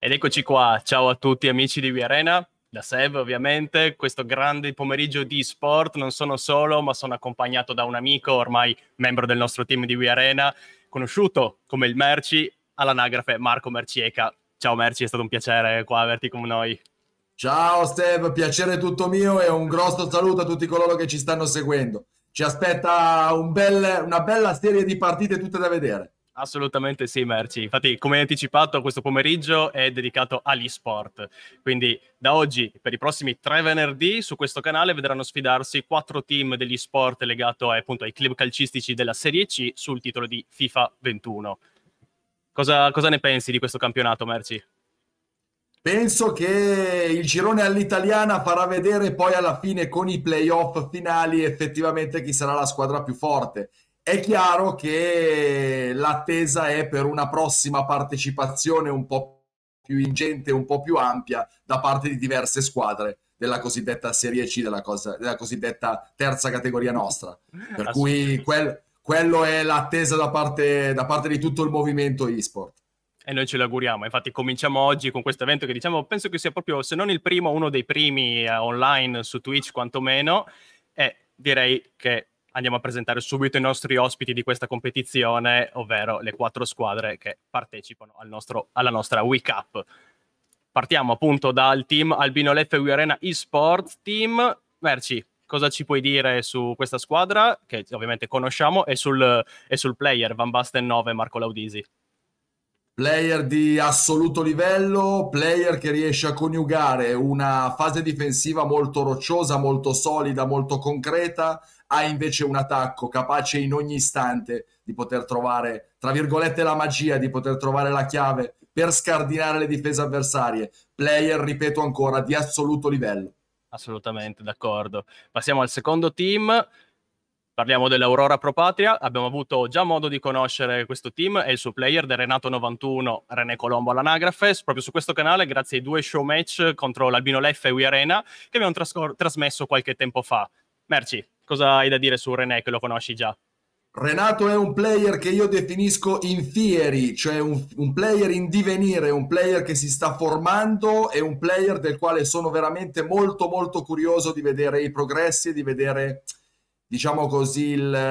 Ed eccoci qua, ciao a tutti amici di We Arena, da Seb ovviamente, questo grande pomeriggio di sport, non sono solo ma sono accompagnato da un amico, ormai membro del nostro team di We Arena, conosciuto come il Merci, all'anagrafe Marco Mercieca. Ciao Merci, è stato un piacere qua averti con noi. Ciao Steve, piacere tutto mio e un grosso saluto a tutti coloro che ci stanno seguendo. Ci aspetta una bella serie di partite tutte da vedere. Assolutamente sì, Merci. Infatti, come anticipato, questo pomeriggio è dedicato agli sport. Quindi da oggi, per i prossimi 3 venerdì, su questo canale vedranno sfidarsi 4 team degli sport legati appunto ai club calcistici della Serie C sul titolo di FIFA 21. Cosa ne pensi di questo campionato, Merci? Penso che il girone all'italiana farà vedere poi alla fine con i playoff finali effettivamente chi sarà la squadra più forte. È chiaro che l'attesa è per una prossima partecipazione un po' più ingente, un po' più ampia da parte di diverse squadre della cosiddetta Serie C, della cosiddetta terza categoria nostra. Per Ass- cui quello è l'attesa da parte di tutto il movimento e-sport. E noi ce l'auguriamo. Infatti, cominciamo oggi con questo evento che diciamo, penso che sia proprio, se non il primo, uno dei primi online su Twitch, quantomeno. E direi che andiamo a presentare subito i nostri ospiti di questa competizione, ovvero le 4 squadre che partecipano alla nostra Week Up. Partiamo appunto dal team Albino Leffe We Arena eSports Team. Merci, cosa ci puoi dire su questa squadra, che ovviamente conosciamo, e sul player Van Basten 9 Marco Laudisi? Player di assoluto livello, player che riesce a coniugare una fase difensiva molto rocciosa, molto solida, molto concreta, ha invece un attacco capace in ogni istante di poter trovare, tra virgolette, la magia, di poter trovare la chiave per scardinare le difese avversarie. Player, ripeto ancora, di assoluto livello. Assolutamente, d'accordo. Passiamo al secondo team. Parliamo dell'Aurora Pro Patria. Abbiamo avuto già modo di conoscere questo team e il suo player, del Renato 91, René Colombo all'anagrafe, proprio su questo canale, grazie ai 2 show match contro l'Albino Leffe e We Arena che abbiamo trasmesso qualche tempo fa. Merci, cosa hai da dire su René, che lo conosci già? Renato è un player che io definisco in fieri, cioè un player in divenire, un player che si sta formando e un player del quale sono veramente molto molto curioso di vedere i progressi e di vedere, diciamo così,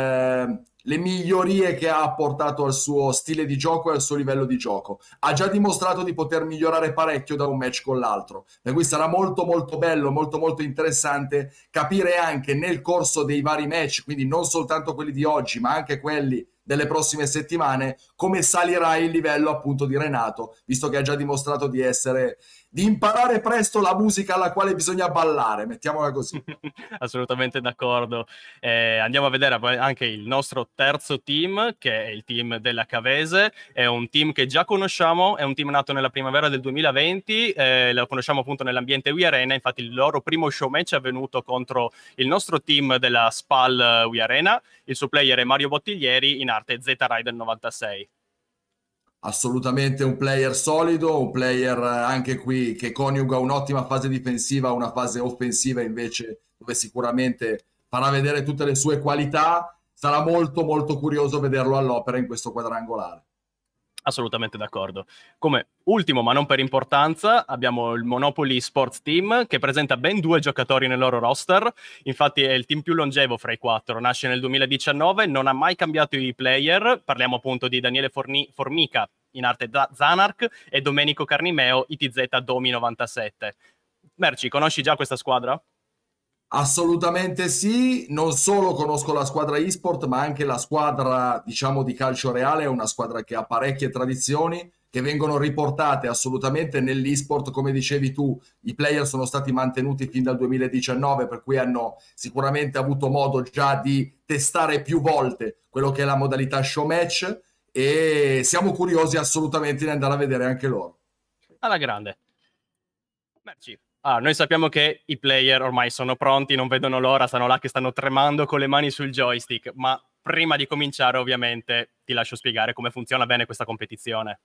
le migliorie che ha apportato al suo stile di gioco e al suo livello di gioco. Ha già dimostrato di poter migliorare parecchio da un match con l'altro, per cui sarà molto molto bello, molto molto interessante capire anche nel corso dei vari match, quindi non soltanto quelli di oggi, ma anche quelli delle prossime settimane, come salirà il livello appunto di Renato, visto che ha già dimostrato di imparare presto la musica alla quale bisogna ballare, mettiamola così. Assolutamente d'accordo. Andiamo a vedere poi anche il nostro terzo team, che è il team della Cavese. È un team che già conosciamo, è un team nato nella primavera del 2020, lo conosciamo appunto nell'ambiente We Arena. Infatti il loro primo show match è avvenuto contro il nostro team della SPAL We Arena. Il suo player è Mario Bottiglieri, in arte Z Raiden 96. Assolutamente un player solido, un player anche qui che coniuga un'ottima fase difensiva a una fase offensiva invece dove sicuramente farà vedere tutte le sue qualità. Sarà molto molto curioso vederlo all'opera in questo quadrangolare. Assolutamente d'accordo. Come ultimo, ma non per importanza, abbiamo il Monopoly Sports Team, che presenta ben 2 giocatori nel loro roster. Infatti è il team più longevo fra i 4. Nasce nel 2019, non ha mai cambiato i player. Parliamo appunto di Daniele Formica, in arte Zanark, e Domenico Carnimeo, ITZ Domi 97. Merci, conosci già questa squadra? Assolutamente sì, non solo conosco la squadra eSport, ma anche la squadra, diciamo, di calcio reale, è una squadra che ha parecchie tradizioni che vengono riportate assolutamente nell'eSport, come dicevi tu, i player sono stati mantenuti fin dal 2019, per cui hanno sicuramente avuto modo già di testare più volte quello che è la modalità show match e siamo curiosi assolutamente di andare a vedere anche loro. Alla grande. Merci. Noi sappiamo che i player ormai sono pronti, non vedono l'ora, stanno là che stanno tremando con le mani sul joystick, ma prima di cominciare ovviamente ti lascio spiegare come funziona bene questa competizione.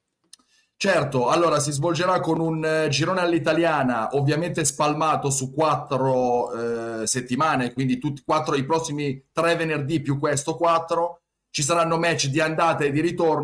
Certo, allora si svolgerà con un girone all'italiana, ovviamente spalmato su 4 settimane, quindi tutti quattro i prossimi 3 venerdì più questo 4. Ci saranno match di andata e di ritorno.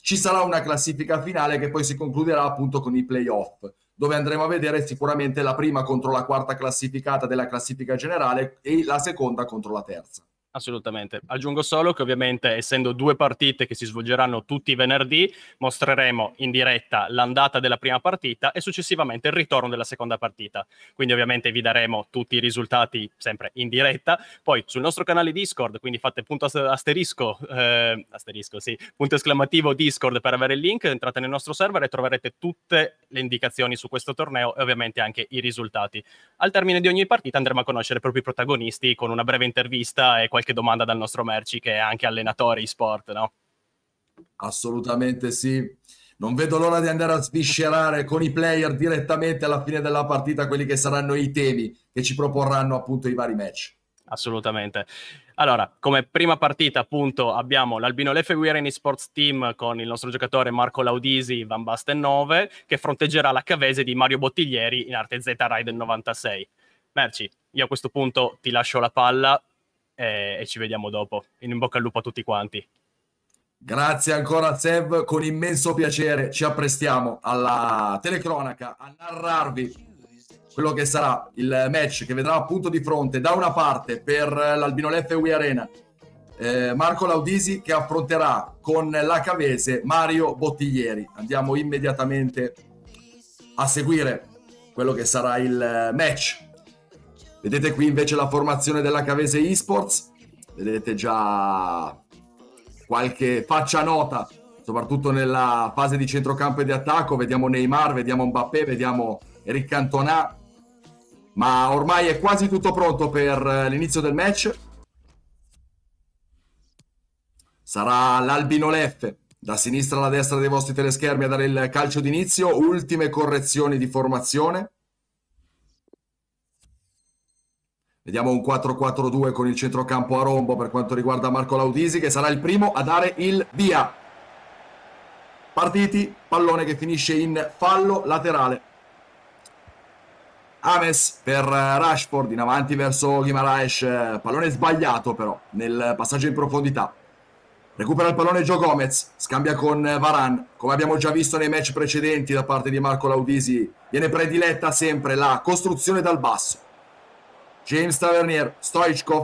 ci sarà una classifica finale che poi si concluderà appunto con i playoff, dove andremo a vedere sicuramente la prima contro la quarta classificata della classifica generale e la seconda contro la terza. Assolutamente. Aggiungo solo che ovviamente, essendo 2 partite che si svolgeranno tutti i venerdì, mostreremo in diretta l'andata della prima partita e successivamente il ritorno della seconda partita. Quindi ovviamente vi daremo tutti i risultati sempre in diretta. Poi sul nostro canale Discord, quindi fate punto asterisco, sì, punto esclamativo Discord per avere il link, entrate nel nostro server e troverete tutte le indicazioni su questo torneo e ovviamente anche i risultati. Al termine di ogni partita andremo a conoscere proprio i protagonisti con una breve intervista e qualche domanda dal nostro Merci, che è anche allenatore e-sport, no? Assolutamente sì. Non vedo l'ora di andare a sviscerare con i player direttamente alla fine della partita quelli che saranno i temi che ci proporranno appunto i vari match. Assolutamente. Allora, come prima partita appunto abbiamo l'Albino Leffe We Arena Esports Team con il nostro giocatore Marco Laudisi, Van Basten 9, che fronteggerà la Cavese di Mario Bottiglieri in arte Z Raiden 96. Merci, io a questo punto ti lascio la palla e ci vediamo dopo. In bocca al lupo a tutti quanti. Grazie ancora Sev, con immenso piacere ci apprestiamo alla telecronaca a narrarvi quello che sarà il match che vedrà appunto di fronte da una parte per l'Albino Leffe We Arena Marco Laudisi che affronterà con la Cavese Mario Bottiglieri. Andiamo immediatamente a seguire quello che sarà il match. Vedete qui invece la formazione della Cavese Esports, vedete già qualche faccia nota, soprattutto nella fase di centrocampo e di attacco. Vediamo Neymar, vediamo Mbappé, vediamo Eric Cantona, ma ormai è quasi tutto pronto per l'inizio del match. Sarà l'Albino Leffe, da sinistra alla destra dei vostri teleschermi, a dare il calcio d'inizio. Ultime correzioni di formazione. Vediamo un 4-4-2 con il centrocampo a rombo per quanto riguarda Marco Laudisi, che sarà il primo a dare il via. Partiti, pallone che finisce in fallo laterale. Ames per Rashford in avanti verso Guimaraes, pallone sbagliato però nel passaggio in profondità. Recupera il pallone Joe Gomez, scambia con Varane. Come abbiamo già visto nei match precedenti da parte di Marco Laudisi, viene prediletta sempre la costruzione dal basso. James Tavernier, Stoichkov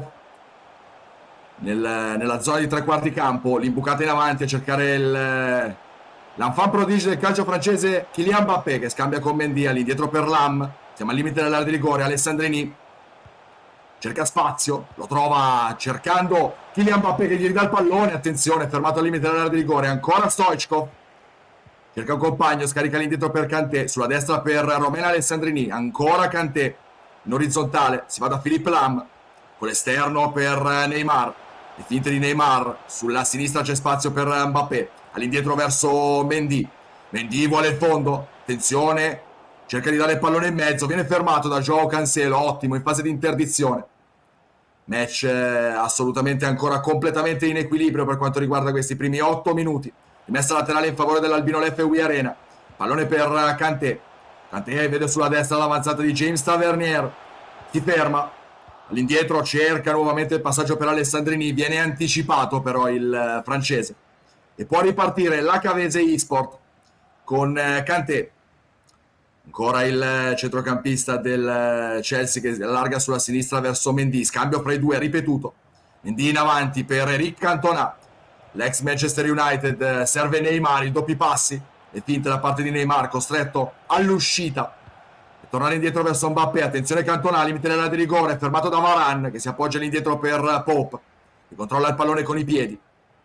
nella zona di tre quarti campo, l'imbucata in avanti a cercare l'enfant prodige del calcio francese Kylian Mbappé, che scambia con Mendy, all'indietro per Lam. Siamo al limite dell'area di rigore. Alessandrini cerca spazio, lo trova cercando Kylian Mbappé che gli ridà il pallone. Attenzione, fermato al limite dell'area di rigore. Ancora Stoichkov, cerca un compagno, scarica all'indietro per Kanté, sulla destra per Romena Alessandrini. Ancora Kanté in orizzontale, si va da Philippe Lam con l'esterno per Neymar, le finte di Neymar. Sulla sinistra c'è spazio per Mbappé, all'indietro verso Mendy. Mendy vuole il fondo, attenzione, cerca di dare il pallone in mezzo, viene fermato da Joao Cancelo, ottimo, in fase di interdizione. Match assolutamente ancora completamente in equilibrio per quanto riguarda questi primi 8 minuti. Rimessa laterale in favore dell'Albino Leffe We Arena, pallone per Kanté. Kanté vede sulla destra l'avanzata di James Tavernier, si ferma, all'indietro cerca nuovamente il passaggio per Alessandrini, viene anticipato però il francese e può ripartire la Cavese Esport con Kanté. Ancora il centrocampista del Chelsea che allarga sulla sinistra verso Mendy, scambio fra i due ripetuto. Mendy in avanti per Eric Cantona, l'ex Manchester United, serve Neymar, i doppi passi e finte da parte di Neymar, costretto all'uscita e tornare indietro verso Mbappé. Attenzione Cantona, limite dell'area di rigore, fermato da Varane che si appoggia all'indietro per Pope, che controlla il pallone con i piedi.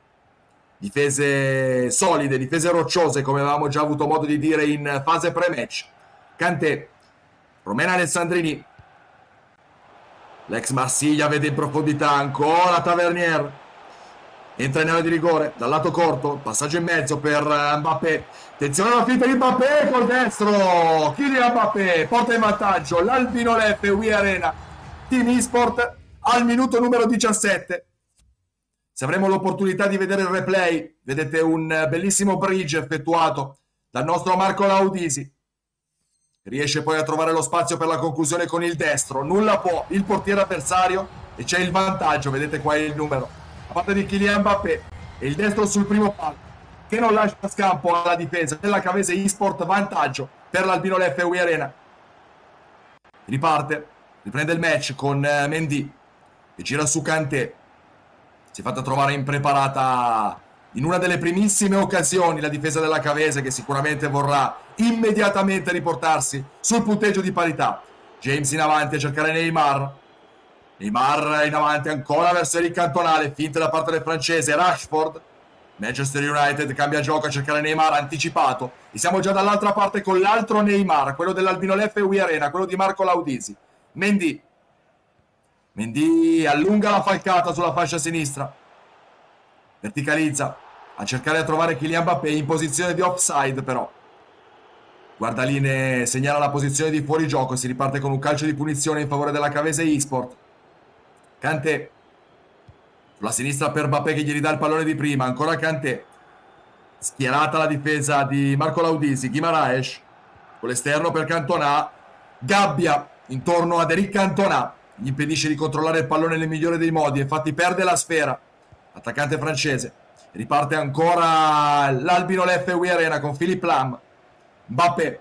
Difese solide, difese rocciose, come avevamo già avuto modo di dire in fase pre-match. Kanté, Romena Alessandrini, l'ex Marsiglia vede in profondità, ancora Tavernier, entra in area di rigore dal lato corto, passaggio in mezzo per Mbappé. Attenzione alla finta di Mbappé col destro, Kylian Mbappé porta in vantaggio l'Albino Leffe We Arena Team Esport al minuto numero 17. Se avremo l'opportunità di vedere il replay, vedete un bellissimo bridge effettuato dal nostro Marco Laudisi. Riesce poi a trovare lo spazio per la conclusione con il destro, nulla può il portiere avversario e c'è il vantaggio, vedete qua il numero, a parte di Kylian Mbappé e il destro sul primo palo. che non lascia scampo alla difesa della Cavese eSport. Vantaggio per l'Albino Leffe UI Arena. Riparte, riprende il match con Mendy che gira su Kanté. Si è fatta trovare impreparata in una delle primissime occasioni la difesa della Cavese, che sicuramente vorrà immediatamente riportarsi sul punteggio di parità. James in avanti a cercare Neymar. Neymar in avanti ancora verso Eric Cantona, finta da parte del francese. Rashford, Manchester United cambia gioco a cercare Neymar anticipato, e siamo già dall'altra parte con l'altro Neymar, quello dell'Albino Leffe UI Arena, quello di Marco Laudisi. Mendy allunga la falcata sulla fascia sinistra, verticalizza a cercare di trovare Kylian Mbappé in posizione di offside, però Guardaline segnala la posizione di fuorigioco. Si riparte con un calcio di punizione in favore della Cavese eSport. Kanté sulla sinistra per Mbappé che gli ridà il pallone di prima, ancora Kanté, schierata la difesa di Marco Laudisi. Guimaraes con l'esterno per Cantona, gabbia intorno ad Eric Cantona, gli impedisce di controllare il pallone nel migliore dei modi, infatti perde la sfera attaccante francese. Riparte ancora l'Albino Leffe UI Arena con Philippe Lam. Mbappé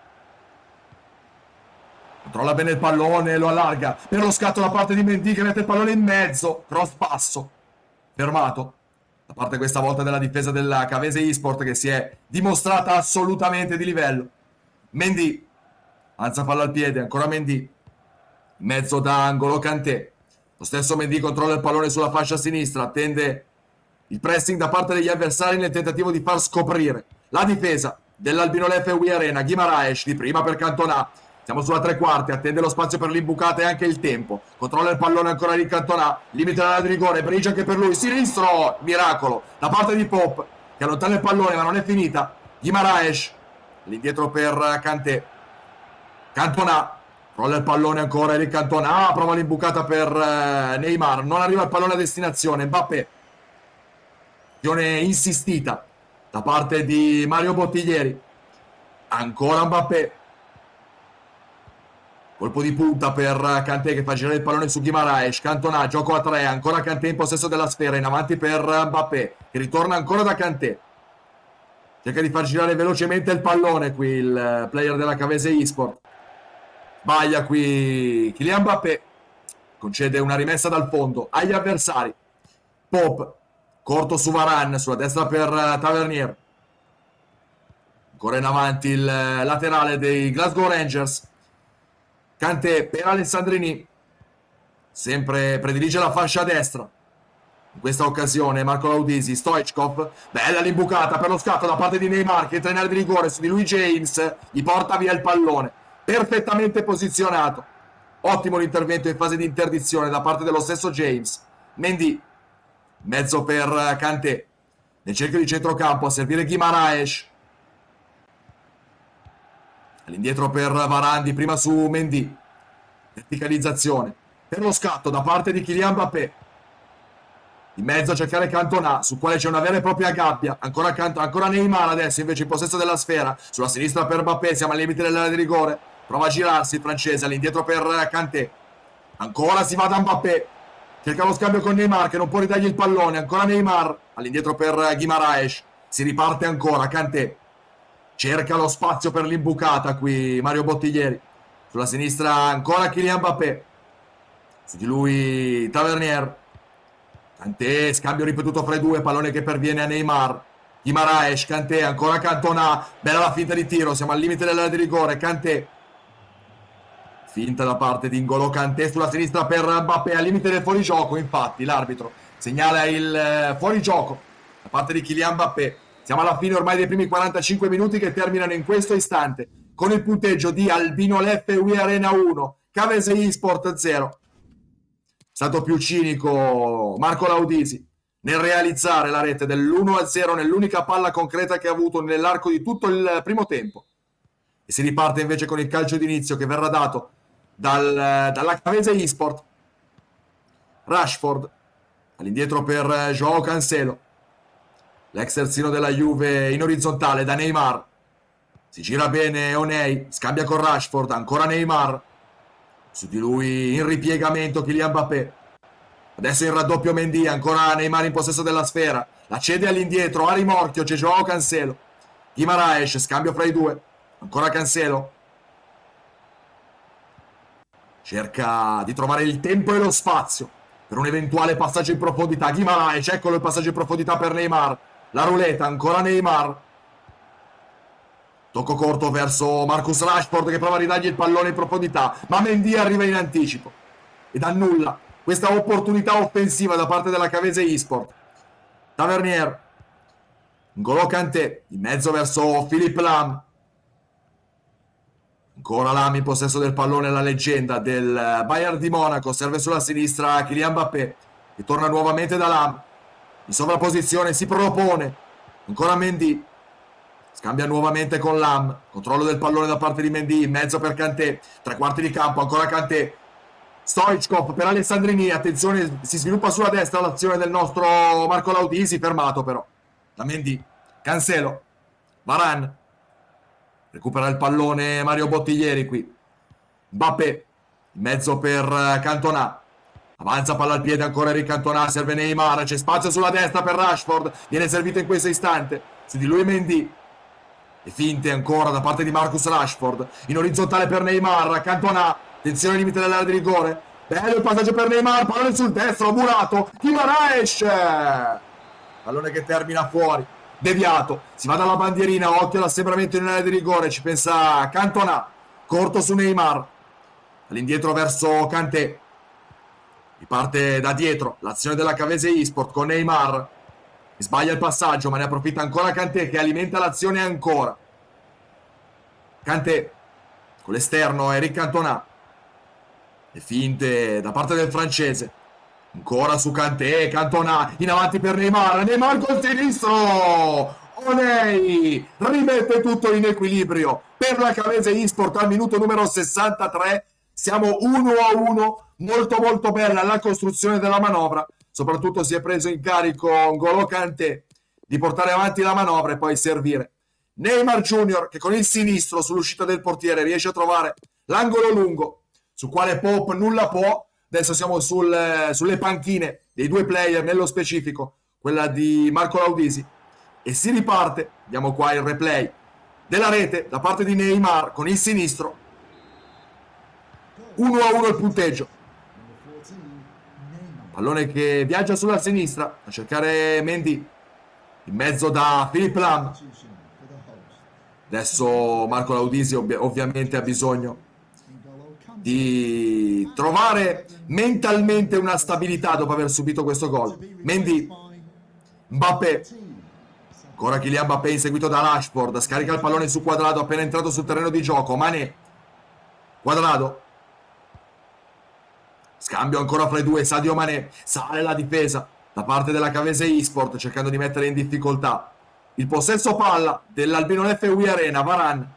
controlla bene il pallone, lo allarga per lo scatto da parte di Mendy che mette il pallone in mezzo, cross passo fermato da parte questa volta della difesa della Cavese eSport, che si è dimostrata assolutamente di livello. Mendy alza palla al piede, ancora Mendy, mezzo d'angolo Kanté, lo stesso Mendy controlla il pallone sulla fascia sinistra, attende il pressing da parte degli avversari nel tentativo di far scoprire la difesa dell'Albino Leffe UI Arena. Guimaraes di prima per Cantona, siamo sulla tre quarti, attende lo spazio per l'imbucata e anche il tempo, controlla il pallone ancora di Cantona, limite della di rigore, bridge anche per lui, sinistro, miracolo da parte di Pop che allontana il pallone ma non è finita. Guimaraes all'indietro per Kanté, Cantona rolla il pallone ancora, Eric Cantona prova l'imbucata per Neymar, non arriva il pallone a destinazione. Mbappé, azione insistita da parte di Mario Bottiglieri, ancora Mbappé, colpo di punta per Kanté che fa girare il pallone su Guimaraes. Cantona, gioco a tre, ancora Kanté in possesso della sfera, in avanti per Mbappé che ritorna ancora da Kanté, cerca di far girare velocemente il pallone qui il player della Cavese eSport, sbaglia qui Kylian Mbappé, concede una rimessa dal fondo agli avversari. Pop corto su Varane, sulla destra per Tavernier, ancora in avanti il laterale dei Glasgow Rangers. Kanté per Alessandrini, sempre predilige la fascia destra, in questa occasione Marco Laudisi. Stoichkov, bella l'imbucata per lo scatto da parte di Neymar che entra in area di rigore su di lui. James gli porta via il pallone, perfettamente posizionato, ottimo l'intervento in fase di interdizione da parte dello stesso James. Mendy mezzo per Kanté, nel cerchio di centrocampo a servire Guimaraes, all'indietro per Varane, prima su Mendy, verticalizzazione per lo scatto da parte di Kylian Mbappé, in mezzo a cercare Cantona su quale c'è una vera e propria gabbia, ancora Neymar adesso invece in possesso della sfera, sulla sinistra per Mbappé, siamo al limite dell'area di rigore, prova a girarsi il francese, all'indietro per Kanté, ancora si va da Mbappé, cerca lo scambio con Neymar che non può ridargli il pallone, ancora Neymar all'indietro per Guimaraes, si riparte ancora Kanté, cerca lo spazio per l'imbucata qui Mario Bottiglieri, sulla sinistra ancora Kylian Mbappé, su di lui Tavernier, Kanté, scambio ripetuto fra i due, pallone che perviene a Neymar, Guimaraes, Kanté, ancora Cantona, bella la finta di tiro, siamo al limite dell'area di rigore. Kanté, finta da parte di N'Golo Kanté sulla sinistra per Mbappé, al limite del fuorigioco, infatti l'arbitro segnala il fuorigioco da parte di Kylian Mbappé. Siamo alla fine ormai dei primi 45 minuti che terminano in questo istante con il punteggio di Albino Leffe UI Arena 1, Cavese eSport 0. È stato più cinico Marco Laudisi nel realizzare la rete dell'1-0 nell'unica palla concreta che ha avuto nell'arco di tutto il primo tempo. E si riparte invece con il calcio d'inizio che verrà dato dalla Cavese eSport. Rashford all'indietro per Joao Cancelo, l'ex terzino della Juve in orizzontale da Neymar, si gira bene Onei, scambia con Rashford, ancora Neymar, su di lui in ripiegamento Kylian Mbappé, Adesso in raddoppio Mendy, ancora Neymar in possesso della sfera, la cede all'indietro, a rimorchio c'è Joao Cancelo, Guimaraes, scambio fra i due, ancora Cancelo, cerca di trovare il tempo e lo spazio per un eventuale passaggio in profondità. Guimaraes, eccolo il passaggio in profondità per Neymar, la ruleta, ancora Neymar, tocco corto verso Marcus Rashford che prova a ridargli il pallone in profondità, ma Mendy arriva in anticipo ed annulla questa opportunità offensiva da parte della Cavese Esport. Tavernier, N'Golo Kanté in mezzo verso Philipp Lahm, ancora Lahm in possesso del pallone, la leggenda del Bayern di Monaco, serve sulla sinistra Kylian Mbappé che torna nuovamente da Lahm in sovrapposizione, si propone, ancora Mendy, scambia nuovamente con Lahm, controllo del pallone da parte di Mendy, in mezzo per Kanté, tre quarti di campo, ancora Kanté, Stoichkov per Alessandrini, attenzione, si sviluppa sulla destra l'azione del nostro Marco Laudisi, fermato però da Mendy. Cancelo, Varane, recupera il pallone Mario Bottiglieri qui, Mbappé in mezzo per Cantona, avanza palla al piede ancora Eric Cantona, serve Neymar, c'è spazio sulla destra per Rashford, viene servito in questo istante, su di lui Mendy, e finte ancora da parte di Marcus Rashford, in orizzontale per Neymar, Cantona, attenzione al limite dell'area di rigore, bello il passaggio per Neymar, pallone sul destro, murato, Guimaraes, pallone che termina fuori, deviato, si va dalla bandierina, occhio all'assembramento in area di rigore, ci pensa Cantona, corto su Neymar, all'indietro verso Kanté, riparte da dietro l'azione della Cavese Esport con Neymar, sbaglia il passaggio ma ne approfitta ancora Kanté che alimenta l'azione ancora, Kanté con l'esterno Eric Cantona, e finte da parte del francese, ancora su Kanté, Cantona in avanti per Neymar, Neymar col sinistro, Onei rimette tutto in equilibrio per la Cavese Esport al minuto numero 63, siamo 1-1, molto molto bella la costruzione della manovra, soprattutto si è preso in carico N'Golo Kanté di portare avanti la manovra e poi servire Neymar Junior che con il sinistro sull'uscita del portiere riesce a trovare l'angolo lungo su quale Pop nulla può. Adesso siamo sulle panchine dei due player, nello specifico quella di Marco Laudisi, e si riparte, vediamo qua il replay della rete da parte di Neymar con il sinistro, 1-1 il punteggio, pallone che viaggia sulla sinistra a cercare Mendy, in mezzo da Philipp Lahm, adesso Marco Laudisi ovviamente ha bisogno di trovare mentalmente una stabilità dopo aver subito questo gol. Mendy, Mbappé, ancora Kylian Mbappé inseguito da Rashford, scarica il pallone su Quadrado appena entrato sul terreno di gioco, Mané, Quadrado, scambio ancora fra i due, Sadio Mané, sale la difesa da parte della Cavese Esport cercando di mettere in difficoltà il possesso palla dell'Albino FUI Arena, Varane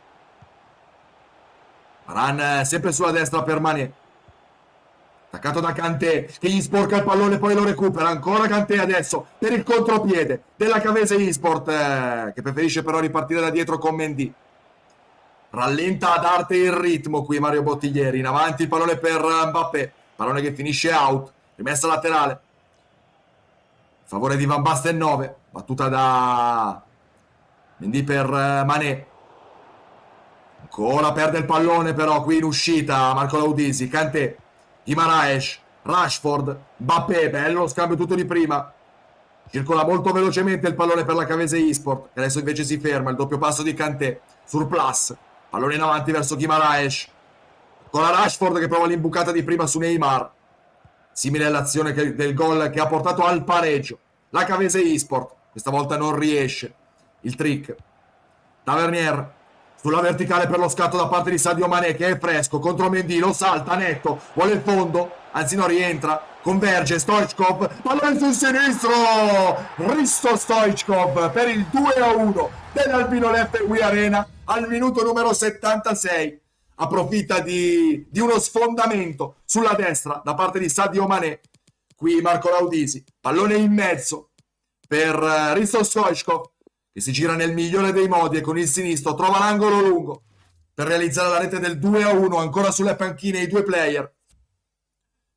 sempre sulla destra per Mané, attaccato da Kanté che gli sporca il pallone poi lo recupera, ancora Kanté adesso per il contropiede della Cavese Esport che preferisce però ripartire da dietro con Mendy, rallenta ad arte il ritmo qui Mario Bottiglieri, in avanti il pallone per Mbappé, pallone che finisce out, rimessa laterale a favore di Van Basten 9, battuta da Mendy per Mané, ancora perde il pallone però qui in uscita Marco Laudisi, Kanté, Guimaraes, Rashford, Mbappé, bello lo scambio tutto di prima, circola molto velocemente il pallone per la Cavese Esport che adesso invece si ferma, il doppio passo di Kanté, surplus, pallone in avanti verso Guimaraes, con la Rashford che prova l'imbucata di prima su Neymar, simile all'azione del gol che ha portato al pareggio la Cavese Esport, questa volta non riesce il trick, Tavernier sulla verticale per lo scatto da parte di Sadio Mané che è fresco contro Mendy, lo salta netto, vuole il fondo, anzi non rientra, converge Stoichkov, pallone sul sinistro, Risto Stoichkov per il 2-1 dell'Albino FUI Arena al minuto numero 76, approfitta di uno sfondamento sulla destra da parte di Sadio Mané, qui Marco Laudisi, pallone in mezzo per Risto Stoichkov che si gira nel migliore dei modi e con il sinistro trova l'angolo lungo per realizzare la rete del 2-1, ancora sulle panchine i due player.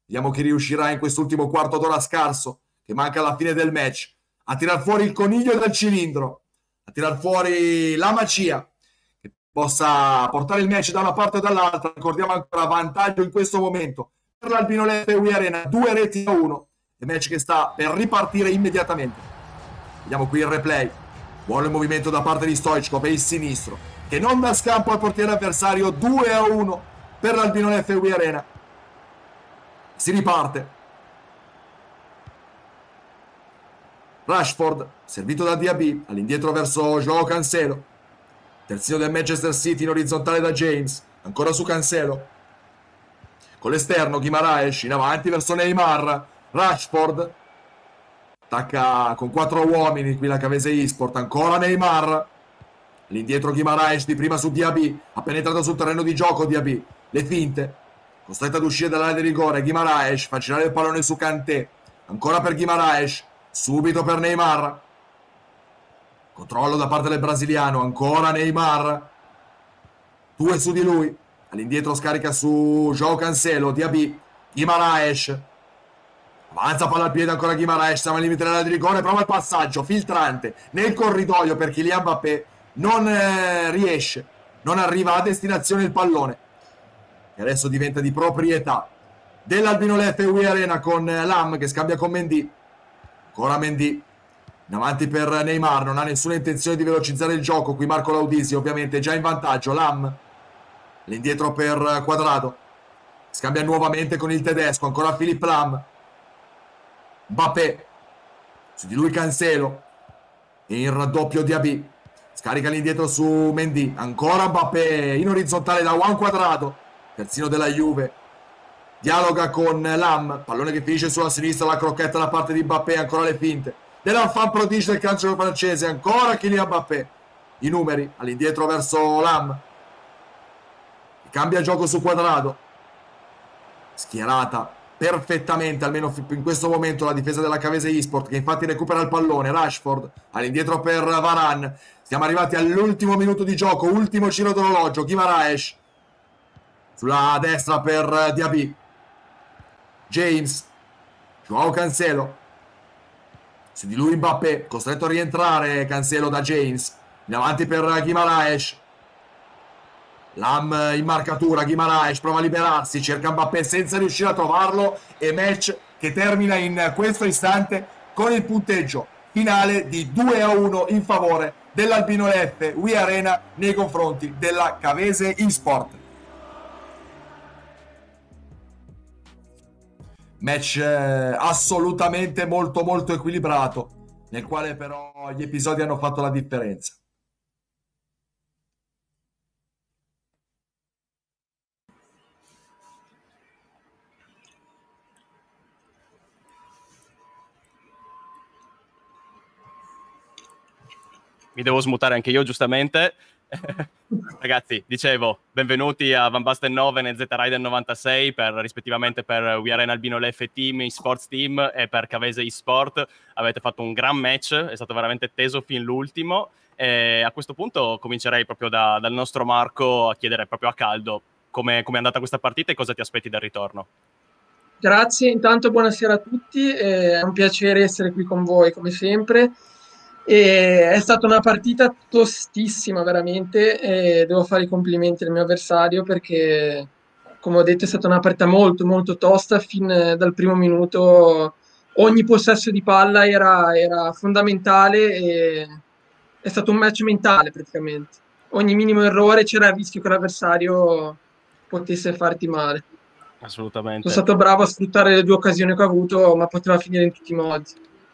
Vediamo chi riuscirà in quest'ultimo quarto d'ora scarso, che manca alla fine del match, a tirar fuori il coniglio dal cilindro, a tirar fuori la magia, che possa portare il match da una parte o dall'altra. Ricordiamo ancora vantaggio in questo momento per l'Albino Leffe We Arena, 2-1, il match che sta per ripartire immediatamente. Vediamo qui il replay, buono il movimento da parte di Stoichkov e il sinistro, che non dà scampo al portiere avversario, 2-1 per l'Albino Leffe We Arena. Si riparte. Rashford, servito da Diaby, all'indietro verso Joao Cancelo. Terzino del Manchester City in orizzontale da James, ancora su Cancelo. Con l'esterno Guimaraes, in avanti verso Neymar. Rashford attacca con 4 uomini qui la Cavese Esport, ancora Neymar. L'indietro Guimaraes, di prima su Diaby, ha penetrato sul terreno di gioco Diaby. Le finte, costretto ad uscire dall'area di rigore. Guimaraes fa girare il pallone su Kanté, ancora per Guimaraes, subito per Neymar. Controllo da parte del brasiliano, ancora Neymar. 2 su di lui, all'indietro scarica su Joao Cancelo. Diaby, Guimaraes, avanza palla al piede, ancora Guimaraes, siamo al limite dell'area di rigore, prova il passaggio filtrante nel corridoio per Kylian Mbappé, non riesce, non arriva a destinazione il pallone, e adesso diventa di proprietà dell'Albino Leffe We Arena, con Lam che scambia con Mendy. Ancora Mendy in avanti per Neymar, non ha nessuna intenzione di velocizzare il gioco qui Marco Laudisi, ovviamente già in vantaggio. Lam l'indietro per Quadrado, scambia nuovamente con il tedesco, ancora Philipp Lam. Mbappé, su di lui Cancelo, in raddoppio Diaby, scarica l'indietro su Mendy, ancora Mbappé in orizzontale da Juan Quadrado, terzino della Juve, dialoga con Lam, pallone che finisce sulla sinistra, la crocchetta da parte di Mbappé, ancora le finte dell'enfant prodige del calcio francese, ancora Kylian Mbappé, i numeri all'indietro verso Lam, cambia gioco su Quadrado, schierata perfettamente, almeno in questo momento, la difesa della Cavese Esport, che infatti recupera il pallone. Rashford all'indietro per Varane, siamo arrivati all'ultimo minuto di gioco, ultimo giro d'orologio. Guimaraes sulla destra per Diaby, James, Joao Cancelo, su di lui Mbappé, costretto a rientrare Cancelo da James, in avanti per Guimaraes. Lam in marcatura, Guimaraes prova a liberarsi, cerca Mbappé senza riuscire a trovarlo, e match che termina in questo istante con il punteggio finale di 2-1 in favore dell'Albino Leffe We Arena nei confronti della Cavese Esport. Match assolutamente molto molto equilibrato, nel quale però gli episodi hanno fatto la differenza. Mi devo smutare anche io, giustamente. Ragazzi, dicevo, benvenuti a Van Basten 9 e Z Raiden 96 rispettivamente per We Arena Albino Leffe Team, eSports Team, e per Cavese eSport. Avete fatto un gran match, è stato veramente teso fin l'ultimo, e a questo punto comincerei proprio dal nostro Marco a chiedere proprio a caldo come è andata questa partita e cosa ti aspetti dal ritorno. Grazie, intanto buonasera a tutti, è un piacere essere qui con voi come sempre. È stata una partita tostissima veramente, e devo fare i complimenti al mio avversario perché, come ho detto, è stata una partita molto molto tosta fin dal primo minuto. Ogni possesso di palla era fondamentale, e è stato un match mentale praticamente. Ogni minimo errore c'era il rischio che l'avversario potesse farti male. Assolutamente. Sono stato bravo a sfruttare le 2 occasioni che ho avuto, ma poteva finire in tutti i modi.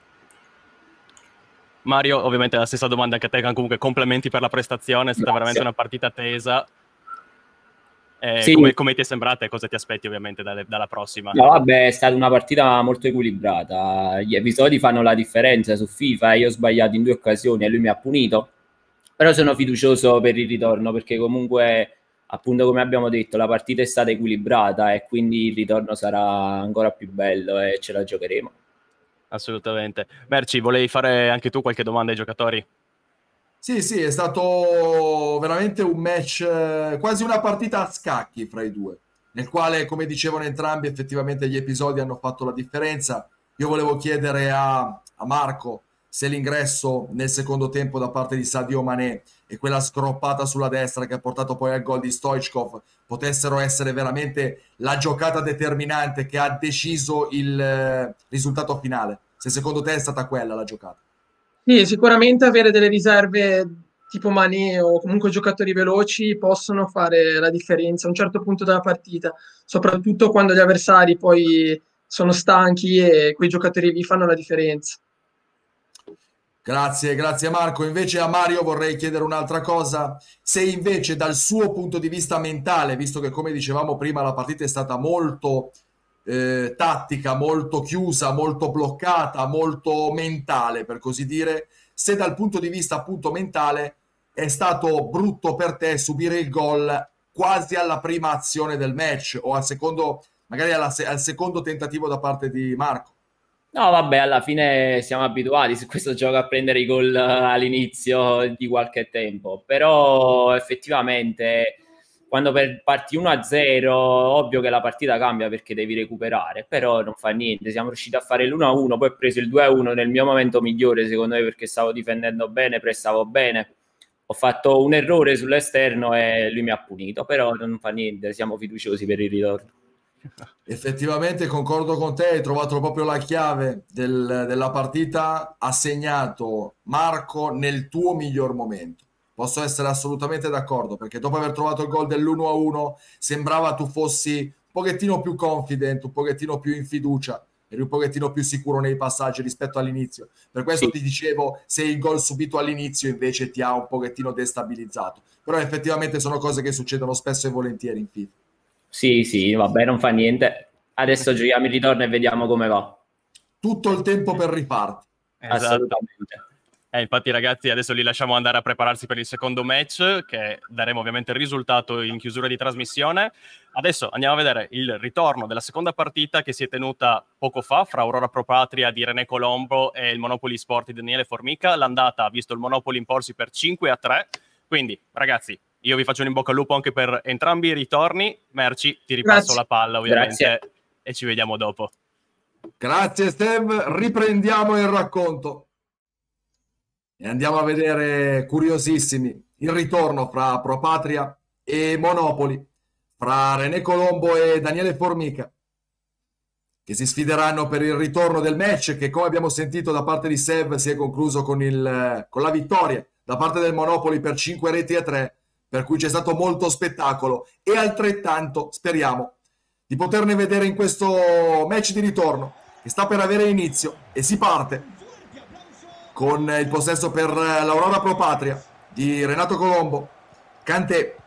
Mario, ovviamente la stessa domanda anche a te, comunque complimenti per la prestazione, è stata veramente una partita tesa. Sì. Come ti è sembrata e cosa ti aspetti ovviamente dalla prossima? No, vabbè, è stata una partita molto equilibrata, gli episodi fanno la differenza. Su FIFA io ho sbagliato in 2 occasioni e lui mi ha punito, però sono fiducioso per il ritorno perché comunque, appunto, come abbiamo detto, la partita è stata equilibrata e quindi il ritorno sarà ancora più bello e ce la giocheremo. Assolutamente. Merci, volevi fare anche tu qualche domanda ai giocatori? Sì, è stato veramente un match, quasi una partita a scacchi fra i due. nel quale, come dicevano entrambi, effettivamente gli episodi hanno fatto la differenza. Io volevo chiedere a Marco se l'ingresso nel secondo tempo da parte di Sadio Mané e quella scroppata sulla destra che ha portato poi al gol di Stoichkov potessero essere veramente la giocata determinante che ha deciso il risultato finale. Se secondo te è stata quella la giocata? Sì, sicuramente avere delle riserve tipo Mané o comunque giocatori veloci possono fare la differenza a un certo punto della partita, soprattutto quando gli avversari poi sono stanchi e quei giocatori lì fanno la differenza. Grazie Marco. Invece a Mario vorrei chiedere un'altra cosa. Se invece dal suo punto di vista mentale, visto che come dicevamo prima la partita è stata molto tattica, molto chiusa, molto bloccata, molto mentale per così dire, se dal punto di vista appunto mentale è stato brutto per te subire il gol quasi alla prima azione del match o al secondo, magari al secondo tentativo da parte di Marco. No, vabbè, alla fine siamo abituati su questo gioco a prendere i gol all'inizio di qualche tempo, però effettivamente quando parti 1-0, ovvio che la partita cambia perché devi recuperare, però non fa niente, siamo riusciti a fare l'1-1, poi ho preso il 2-1 nel mio momento migliore secondo me perché stavo difendendo bene, pressavo bene, ho fatto un errore sull'esterno e lui mi ha punito, però non fa niente, siamo fiduciosi per il ritorno. Effettivamente concordo con te, hai trovato proprio la chiave della partita, ha segnato Marco nel tuo miglior momento. Posso essere assolutamente d'accordo, perché dopo aver trovato il gol dell'1-1 sembrava tu fossi un pochettino più confident, un pochettino più in fiducia, eri un pochettino più sicuro nei passaggi rispetto all'inizio. Per questo ti dicevo se il gol subito all'inizio invece ti ha un pochettino destabilizzato. Però effettivamente sono cose che succedono spesso e volentieri in FIFA. Sì, vabbè, non fa niente. Adesso giochiamo il ritorno e vediamo come va. Tutto il tempo per riparti. Esatto. Assolutamente. Infatti ragazzi adesso li lasciamo andare a prepararsi per il secondo match che daremo ovviamente il risultato in chiusura di trasmissione. Adesso andiamo a vedere il ritorno della seconda partita che si è tenuta poco fa fra Aurora Pro Patria di René Colombo e il Monopoli Sport di Daniele Formica. L'andata ha visto il Monopoli imporsi per 5-3, quindi ragazzi io vi faccio un in bocca al lupo anche per entrambi i ritorni. Merci, ti ripasso la palla ovviamente. Grazie. E ci vediamo dopo. Grazie Steve, riprendiamo il racconto e andiamo a vedere curiosissimi il ritorno fra Pro Patria e Monopoli, fra René Colombo e Daniele Formica, che si sfideranno per il ritorno del match che, come abbiamo sentito da parte di Sev, si è concluso con la vittoria da parte del Monopoli per 5-3, per cui c'è stato molto spettacolo e altrettanto speriamo di poterne vedere in questo match di ritorno che sta per avere inizio. E si parte con il possesso per l'Aurora Pro Patria di Renato Colombo. Kanté,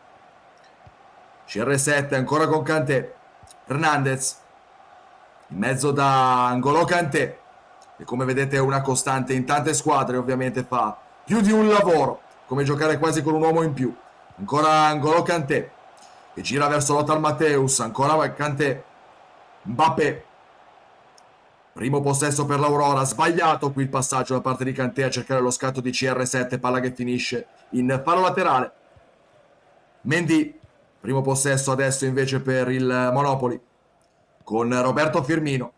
CR7 ancora con Kanté, Hernandez in mezzo da N'Golo Kanté, che come vedete è una costante in tante squadre, ovviamente fa più di un lavoro, come giocare quasi con un uomo in più. Ancora N'Golo Kanté che gira verso Lothar Matthäus, ancora Kanté, Mbappé, primo possesso per l'Aurora, sbagliato qui il passaggio da parte di Kanté a cercare lo scatto di CR7, palla che finisce in fallo laterale. Mendy, primo possesso adesso invece per il Monopoli con Roberto Firmino,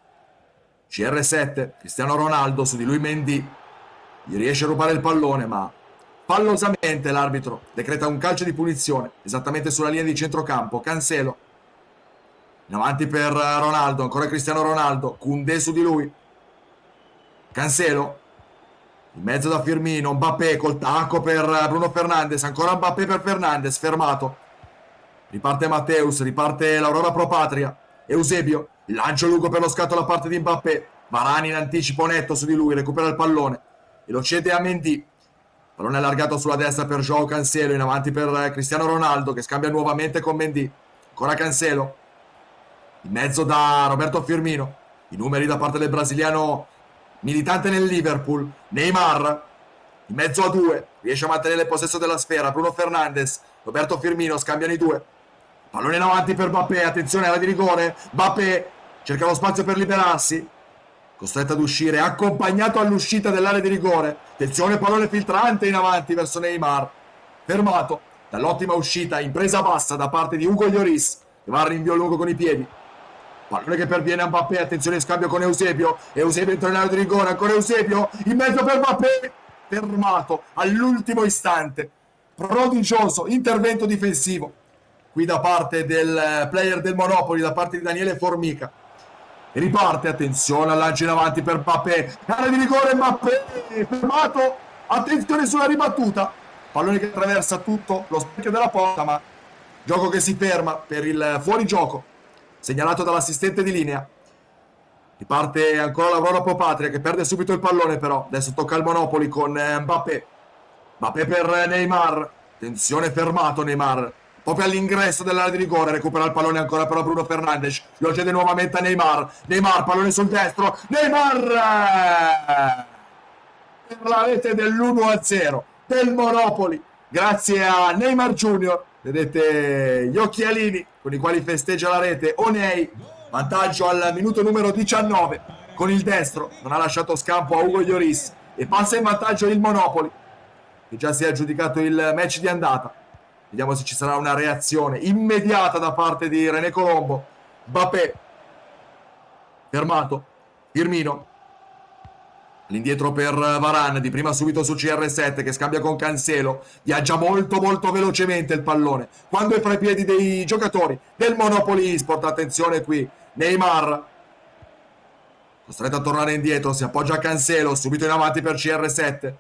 CR7, Cristiano Ronaldo, su di lui Mendy, gli riesce a rubare il pallone ma fallosamente l'arbitro decreta un calcio di punizione esattamente sulla linea di centrocampo. Cancelo in avanti per Ronaldo, ancora Cristiano Ronaldo, Koundé su di lui, Cancelo in mezzo da Firmino, Mbappé col tacco per Bruno Fernandes, ancora Mbappé per Fernandes, fermato, riparte Matthäus, riparte l'Aurora Pro Patria, Eusebio, il lancio lungo per lo scatto da parte di Mbappé, Varane in anticipo netto su di lui, recupera il pallone e lo cede a Mendy. Pallone allargato sulla destra per João Cancelo, in avanti per Cristiano Ronaldo che scambia nuovamente con Mendy. Ancora Cancelo, in mezzo da Roberto Firmino, i numeri da parte del brasiliano militante nel Liverpool. Neymar, in mezzo a due, riesce a mantenere il possesso della sfera. Bruno Fernandes, Roberto Firmino, scambiano i due. Pallone in avanti per Mbappé, attenzione alla di rigore. Mbappé cerca lo spazio per liberarsi, costretto ad uscire, accompagnato all'uscita dell'area di rigore. Attenzione, pallone filtrante in avanti verso Neymar, fermato dall'ottima uscita in presa bassa da parte di Hugo Lloris, che va al rinvio lungo con i piedi. Pallone che perviene a Mbappé, attenzione scambio con Eusebio entra in area di rigore, ancora Eusebio in mezzo per Mbappé, fermato all'ultimo istante. Prodigioso intervento difensivo qui da parte del player del Monopoli, da parte di Daniele Formica. E riparte, attenzione al lancio in avanti per Mbappé, area di rigore, Mbappé fermato, attenzione sulla ribattuta, pallone che attraversa tutto lo specchio della porta, ma gioco che si ferma per il fuorigioco segnalato dall'assistente di linea. Riparte ancora l'Aurora Pro Patria che perde subito il pallone, però adesso tocca al Monopoli con Mbappé per Neymar, attenzione, fermato Neymar proprio all'ingresso dell'area di rigore, recupera il pallone ancora però Bruno Fernandes, lo cede nuovamente a Neymar, pallone sul destro, Neymar per la rete dell'1-0 del Monopoli, grazie a Neymar Junior. Vedete gli occhialini con i quali festeggia la rete Onei, vantaggio al minuto numero 19 con il destro, non ha lasciato scampo a Ugo Lloris e passa in vantaggio il Monopoli che già si è aggiudicato il match di andata. Vediamo se ci sarà una reazione immediata da parte di René Colombo. Mbappé fermato, Firmino all'indietro per Varane, di prima subito su CR7 che scambia con Cancelo, viaggia molto velocemente il pallone quando è fra i piedi dei giocatori del Monopoli Esport. Attenzione qui, Neymar costretto a tornare indietro, si appoggia a Cancelo, subito in avanti per CR7,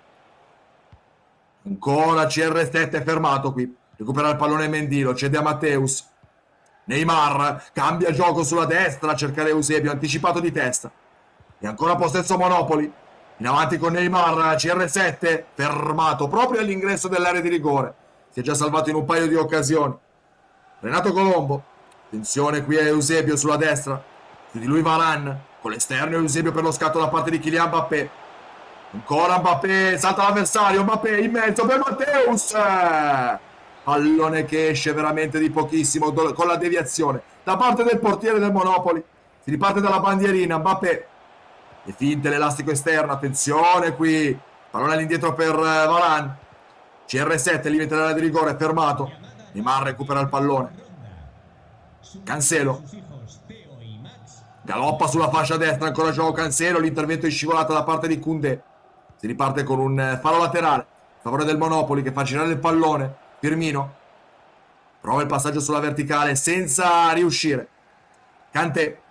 ancora CR7 fermato qui, recupera il pallone Mendy, lo cede a Matteus, Neymar cambia gioco sulla destra, cercare Eusebio, anticipato di testa e ancora possesso Monopoli. In avanti con Neymar, CR7 fermato proprio all'ingresso dell'area di rigore, si è già salvato in un paio di occasioni. Renato Colombo, attenzione qui a Eusebio sulla destra, più di lui Varane, con l'esterno Eusebio per lo scatto da parte di Kylian Mbappé. Ancora Mbappé, salta l'avversario, Mbappé in mezzo per Matteus, pallone che esce veramente di pochissimo con la deviazione da parte del portiere del Monopoli. Si riparte dalla bandierina, Mbappé e finte l'elastico esterno, attenzione qui, pallone all'indietro per Varane, CR7 limita l'area di rigore, fermato, Neymar recupera il pallone, Cancelo galoppa sulla fascia destra, ancora gioco Cancelo, l'intervento è scivolato da parte di Koundé, si riparte con un fallo laterale a favore del Monopoli che fa girare il pallone. Firmino prova il passaggio sulla verticale senza riuscire, Kanté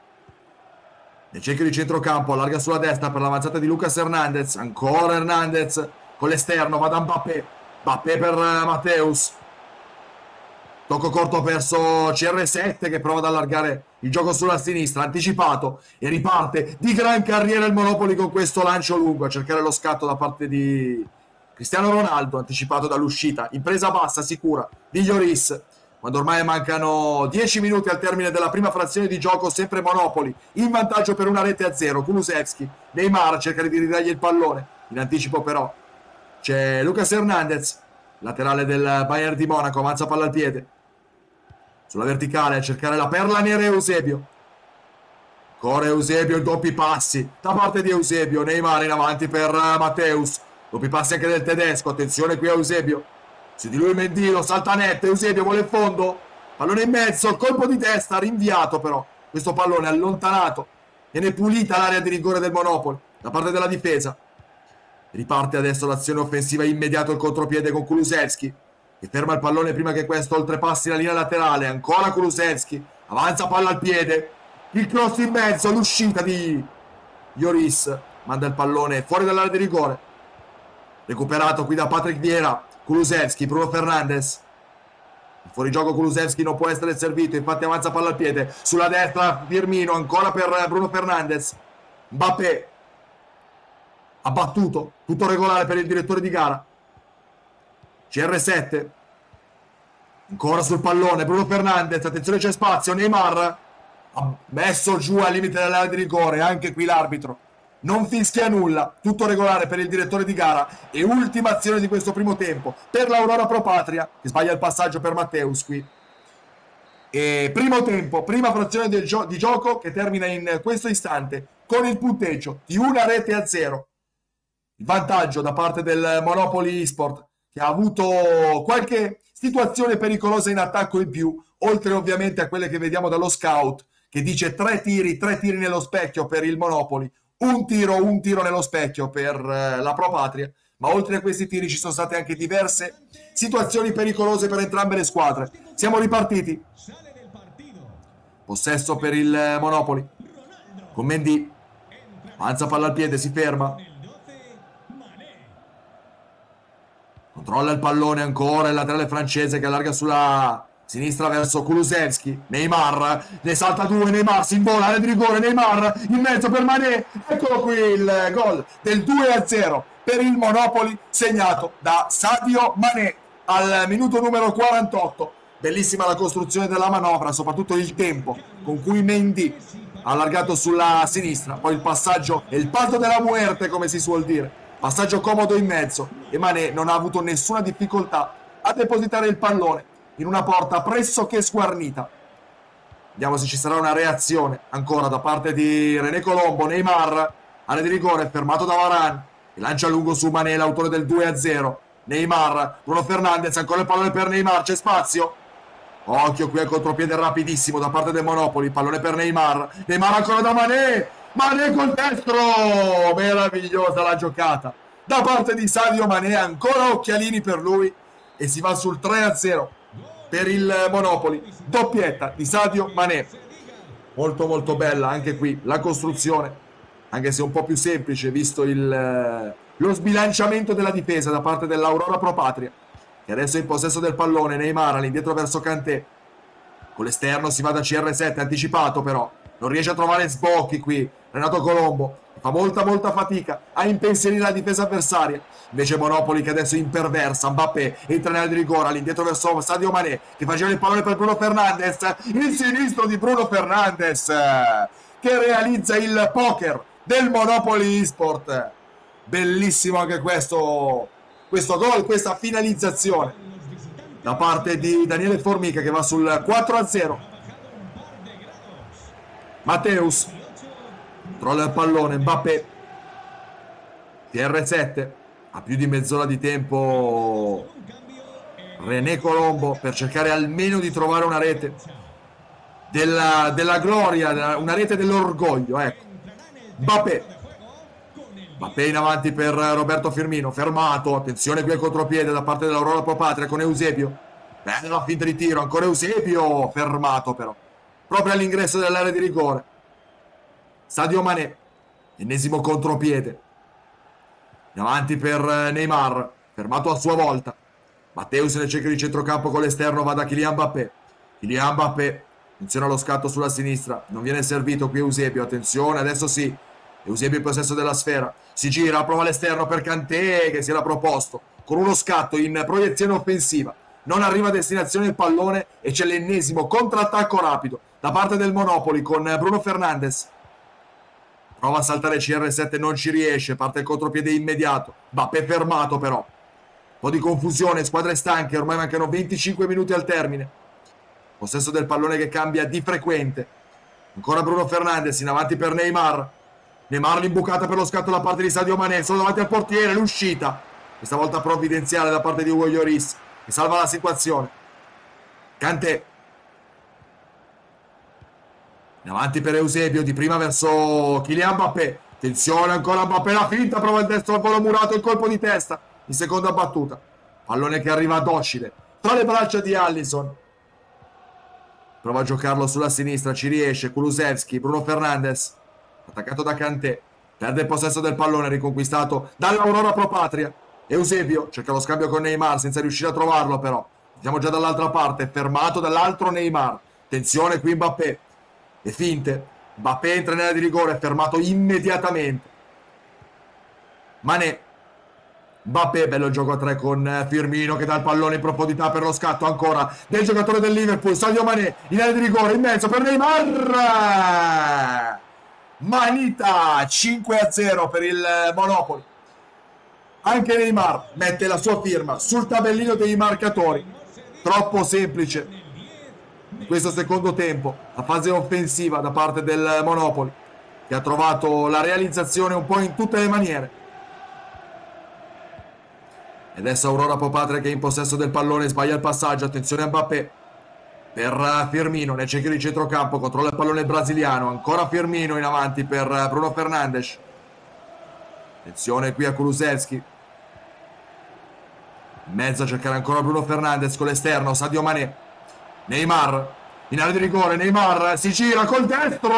nel cerchio di centrocampo, allarga sulla destra per l'avanzata di Lucas Hernandez, ancora Hernandez con l'esterno, va da Mbappé per Matteus, tocco corto verso CR7 che prova ad allargare il gioco sulla sinistra, anticipato e riparte di gran carriera il Monopoli con questo lancio lungo a cercare lo scatto da parte di Cristiano Ronaldo, anticipato dall'uscita, impresa bassa sicura di Lloris, quando ormai mancano 10 minuti al termine della prima frazione di gioco, sempre Monopoli in vantaggio per una rete a 0. Kulusevski, Neymar cerca di ridargli il pallone, in anticipo però c'è Lucas Hernandez, laterale del Bayern di Monaco, avanza palla al piede sulla verticale a cercare la perla nera Eusebio, ancora Eusebio, il doppi passi da parte di Eusebio, Neymar in avanti per Matteus, doppi passi anche del tedesco, attenzione qui a Eusebio, su di lui Mendy, lo salta netto, Eusebio vuole il fondo, pallone in mezzo, colpo di testa, rinviato però, questo pallone allontanato, viene pulita l'area di rigore del Monopoli da parte della difesa. Riparte adesso l'azione offensiva, immediato il contropiede con Kulusevski che ferma il pallone prima che questo oltrepassi la linea laterale, ancora Kulusevski, avanza palla al piede, il cross in mezzo, l'uscita di Lloris, manda il pallone fuori dall'area di rigore, recuperato qui da Patrick Vieira, Kulusevski, Bruno Fernandes, fuori gioco Kulusevski non può essere servito, infatti avanza palla al piede, sulla destra Firmino, ancora per Bruno Fernandes, Mbappé abbattuto, tutto regolare per il direttore di gara, CR7 ancora sul pallone, Bruno Fernandes, attenzione c'è spazio, Neymar ha messo giù al limite dell'area di rigore, anche qui l'arbitro non fischia nulla, tutto regolare per il direttore di gara e ultima azione di questo primo tempo per l'Aurora Pro Patria che sbaglia il passaggio per Matteus qui. E primo tempo, prima frazione di gioco che termina in questo istante con il punteggio di 1-0, il vantaggio da parte del Monopoli Esport che ha avuto qualche situazione pericolosa in attacco in più, oltre ovviamente a quelle che vediamo dallo scout, che dice 3 tiri nello specchio per il Monopoli, un tiro nello specchio per la Pro Patria, ma oltre a questi tiri ci sono state anche diverse situazioni pericolose per entrambe le squadre. Siamo ripartiti. Possesso per il Monopoli, con Mendy, avanza palla al piede, si ferma, controlla il pallone ancora, il laterale francese che allarga sulla sinistra verso Kulusevski. Neymar, ne salta 2, Neymar si invola, area di rigore, Neymar in mezzo per Mané, eccolo qui il gol del 2-0 per il Monopoli, segnato da Sadio Mané al minuto numero 48. Bellissima la costruzione della manovra, soprattutto il tempo con cui Mendy ha allargato sulla sinistra, poi il passaggio e il passo della muerte, come si suol dire, passaggio comodo in mezzo, e Mané non ha avuto nessuna difficoltà a depositare il pallone in una porta pressoché sguarnita. Vediamo se ci sarà una reazione ancora da parte di René Colombo. Neymar, area di rigore, fermato da Varane, e lancia lungo su Mané, l'autore del 2-0. Neymar, Bruno Fernandes, ancora il pallone per Neymar, c'è spazio. Occhio qui al contropiede rapidissimo da parte del Monopoli, pallone per Neymar, Neymar ancora da Mané, Mané col destro, meravigliosa la giocata da parte di Sadio Mané, ancora occhialini per lui e si va sul 3-0 per il Monopoli, doppietta di Sadio Mané. Molto molto bella anche qui la costruzione, anche se un po' più semplice visto lo sbilanciamento della difesa da parte dell'Aurora Pro Patria, che adesso è in possesso del pallone. Neymar all'indietro verso Kanté, con l'esterno si va da CR7, anticipato però, non riesce a trovare sbocchi qui Renato Colombo, fa molta fatica a impensierire la difesa avversaria. Invece Monopoli che adesso imperversa, Mbappé entra nella di rigore all'indietro verso Sadio Mané, che faceva il pallone per Bruno Fernandes, il sinistro di Bruno Fernandes che realizza il poker del Monopoli eSport. Bellissimo anche questo gol, questa finalizzazione da parte di Daniele Formica, che va sul 4-0. Matteus controlla il pallone, Mbappé, TR7, ha più di mezz'ora di tempo René Colombo per cercare almeno di trovare una rete della gloria, una rete dell'orgoglio, ecco. Mbappé in avanti per Roberto Firmino, fermato, attenzione qui al contropiede da parte dell'Aurora Pro Patria con Eusebio, bella la finta di tiro, ancora Eusebio, fermato però proprio all'ingresso dell'area di rigore. Sadio Mané, ennesimo contropiede in avanti per Neymar, fermato a sua volta. Matteus nel cerchio di centrocampo con l'esterno, va da Kylian Mbappé, attenzione allo scatto sulla sinistra, non viene servito qui Eusebio, attenzione, adesso sì, Eusebio in possesso della sfera, si gira, prova l'esterno per Kanté che si era proposto con uno scatto in proiezione offensiva, non arriva a destinazione il pallone e c'è l'ennesimo contrattacco rapido da parte del Monopoli con Bruno Fernandes. Prova a saltare CR7, non ci riesce, parte il contropiede immediato, Mbappé fermato però, un po' di confusione, squadre stanche, ormai mancano 25 minuti al termine, possesso del pallone che cambia di frequente, ancora Bruno Fernandes in avanti per Neymar l'imbucata per lo scatto da parte di Sadio Mané, solo davanti al portiere, l'uscita questa volta provvidenziale da parte di Hugo Lloris che salva la situazione. Kanté in avanti per Eusebio, di prima verso Kylian Mbappé, attenzione ancora Mbappé, la finta, prova il destro al volo murato, il colpo di testa in seconda battuta, pallone che arriva docile tra le braccia di Alisson, prova a giocarlo sulla sinistra, ci riesce Kulusevski, Bruno Fernandes attaccato da Kanté, perde il possesso del pallone riconquistato dall'Aurora Pro Patria. Eusebio cerca lo scambio con Neymar senza riuscire a trovarlo però, siamo già dall'altra parte, fermato dall'altro Neymar, attenzione qui Mbappé, le finte, Mbappé entra nella di rigore, fermato immediatamente. Mané, Mbappé, bello gioco a tre con Firmino che dà il pallone in profondità per lo scatto ancora del giocatore del Liverpool, Sadio Mané in area di rigore, in mezzo per Neymar, manita, 5-0 per il Monopoli. Anche Neymar mette la sua firma sul tabellino dei marcatori, troppo semplice questo secondo tempo, la fase offensiva da parte del Monopoli che ha trovato la realizzazione un po' in tutte le maniere. E adesso Aurora Pro Patria che è in possesso del pallone, sbaglia il passaggio, attenzione a Mbappé, per Firmino nel cerchio di centrocampo, controlla il pallone brasiliano, ancora Firmino in avanti per Bruno Fernandes. Attenzione qui a Kulusevski, in mezzo a cercare ancora Bruno Fernandes con l'esterno, Sadio Mané, Neymar in area di rigore, Neymar si gira col destro,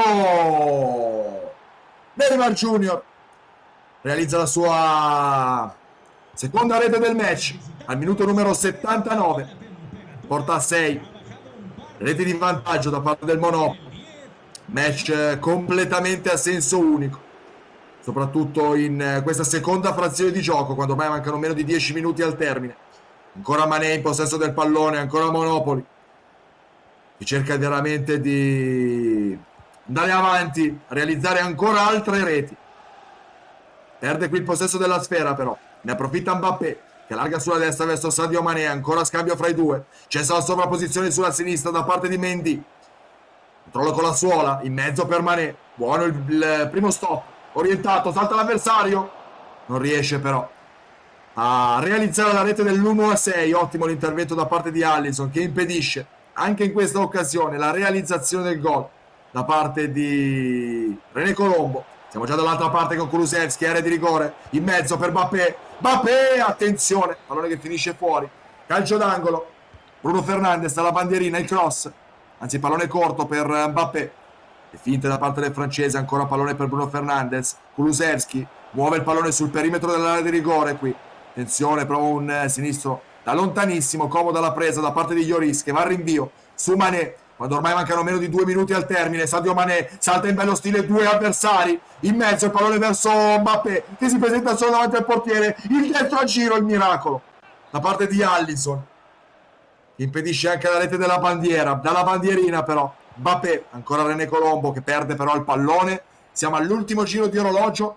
Neymar Junior realizza la sua seconda rete del match al minuto numero 79, porta a 6 reti di vantaggio da parte del Monopoli. Match completamente a senso unico, soprattutto in questa seconda frazione di gioco, quando ormai mancano meno di 10 minuti al termine. Ancora Mané in possesso del pallone, ancora Monopoli che cerca veramente di andare avanti, realizzare ancora altre reti. Perde qui il possesso della sfera, però ne approfitta Mbappé che allarga sulla destra verso Sadio Mané, ancora scambio fra i due, c'è la sovrapposizione sulla sinistra da parte di Mendy, controllo con la suola, in mezzo per Mané, buono il primo stop, orientato, salta l'avversario, non riesce però a realizzare la rete dell'1-6, ottimo l'intervento da parte di Alisson che impedisce anche in questa occasione la realizzazione del gol da parte di René Colombo. Siamo già dall'altra parte con Kulusevski, area di rigore, in mezzo per Mbappé, Mbappé, attenzione, pallone che finisce fuori, calcio d'angolo, Bruno Fernandes alla bandierina, il cross, anzi pallone corto per Mbappé, e finte da parte del francese, ancora pallone per Bruno Fernandes, Kulusevski muove il pallone sul perimetro dell'area di rigore qui, attenzione, prova un sinistro da lontanissimo, comoda la presa da parte di Lloris che va al rinvio su Mané, quando ormai mancano meno di 2 minuti al termine. Sadio Mané salta in bello stile 2 avversari, in mezzo il pallone verso Mbappé che si presenta solo davanti al portiere, il destro a giro, il miracolo da parte di Alisson che impedisce anche la rete della bandiera, dalla bandierina però Mbappé, ancora René Colombo che perde però il pallone. Siamo all'ultimo giro di orologio,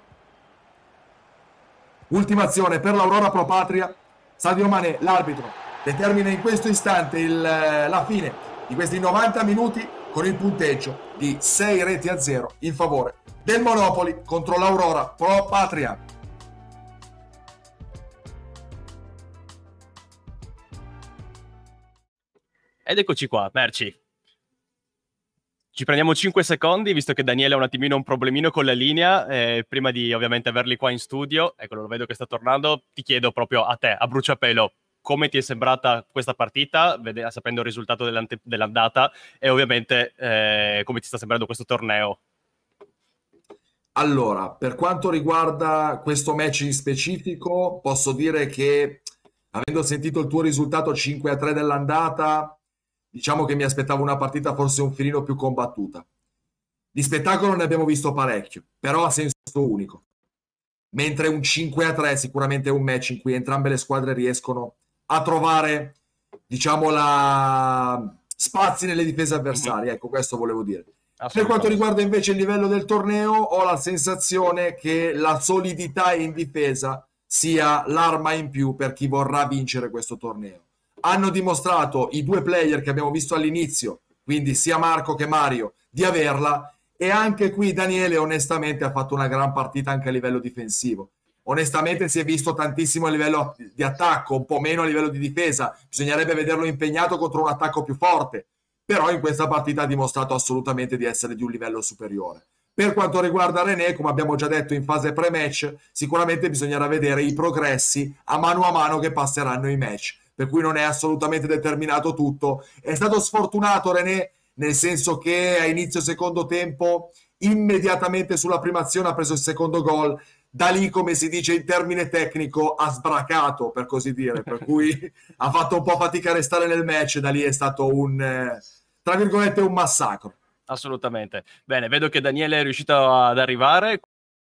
ultima azione per l'Aurora Pro Patria. Sadio Mané, l'arbitro, determina in questo istante la fine di questi 90 minuti con il punteggio di 6-0 in favore del Monopoli contro l'Aurora Pro Patria. Ed eccoci qua, Merci. Ci prendiamo 5 secondi, visto che Daniele ha un attimino un problemino con la linea, prima di ovviamente averli qua in studio, ecco, lo vedo che sta tornando, ti chiedo proprio a te, a bruciapelo, come ti è sembrata questa partita, sapendo il risultato dell'andata, e ovviamente come ti sta sembrando questo torneo? Allora, per quanto riguarda questo match in specifico, posso dire che, avendo sentito il tuo risultato 5-3 dell'andata, diciamo che mi aspettavo una partita forse un filino più combattuta. Di spettacolo ne abbiamo visto parecchio, però a senso unico. Mentre un 5-3 sicuramente è un match in cui entrambe le squadre riescono a trovare, diciamo, spazi nelle difese avversarie. Ecco, questo volevo dire. Per quanto riguarda invece il livello del torneo, ho la sensazione che la solidità in difesa sia l'arma in più per chi vorrà vincere questo torneo. Hanno dimostrato i due player che abbiamo visto all'inizio, quindi sia Marco che Mario, di averla, e anche qui Daniele onestamente ha fatto una gran partita anche a livello difensivo. Onestamente si è visto tantissimo a livello di attacco, un po' meno a livello di difesa, bisognerebbe vederlo impegnato contro un attacco più forte, però in questa partita ha dimostrato assolutamente di essere di un livello superiore. Per quanto riguarda René, come abbiamo già detto in fase pre-match, sicuramente bisognerà vedere i progressi a mano che passeranno i match, per cui non è assolutamente determinato tutto. È stato sfortunato René, nel senso che a inizio secondo tempo, immediatamente sulla prima azione ha preso il secondo gol, da lì, come si dice in termine tecnico, ha sbracato, per così dire, per cui ha fatto un po' fatica a restare nel match, da lì è stato tra virgolette, un massacro. Assolutamente. Bene, vedo che Daniele è riuscito ad arrivare.